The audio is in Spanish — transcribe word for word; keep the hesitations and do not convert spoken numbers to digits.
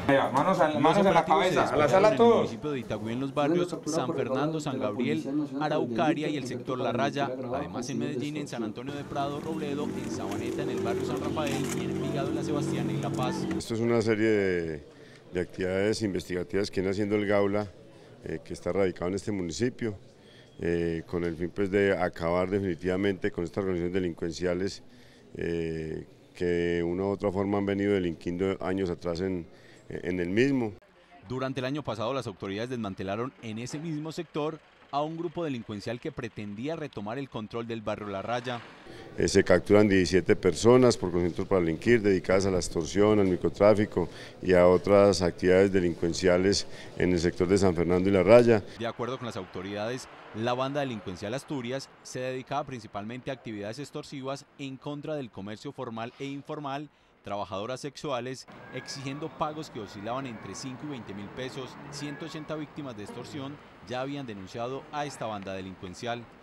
Manos, a, manos en la cabeza, a la sala en el todos. municipio de Itagüí, en los barrios San Fernando, San Gabriel, Araucaria y el sector La Raya. Además en Medellín, en San Antonio de Prado, Robledo, en Sabaneta, en el barrio San Rafael y en Envigado, en La Sebastiana y La Paz. Esto es una serie de, de actividades investigativas que viene haciendo el Gaula, eh, que está radicado en este municipio, eh, con el fin pues, de acabar definitivamente con estas organizaciones delincuenciales eh, que de una u otra forma han venido delinquiendo años atrás en, en el mismo. Durante el año pasado las autoridades desmantelaron en ese mismo sector a un grupo delincuencial que pretendía retomar el control del barrio La Raya. Eh, se capturan diecisiete personas por conceptos para delinquir, dedicadas a la extorsión, al microtráfico y a otras actividades delincuenciales en el sector de San Fernando y La Raya. De acuerdo con las autoridades, la banda delincuencial Asturias se dedicaba principalmente a actividades extorsivas en contra del comercio formal e informal, trabajadoras sexuales, exigiendo pagos que oscilaban entre cinco y veinte mil pesos. ciento ochenta víctimas de extorsión ya habían denunciado a esta banda delincuencial.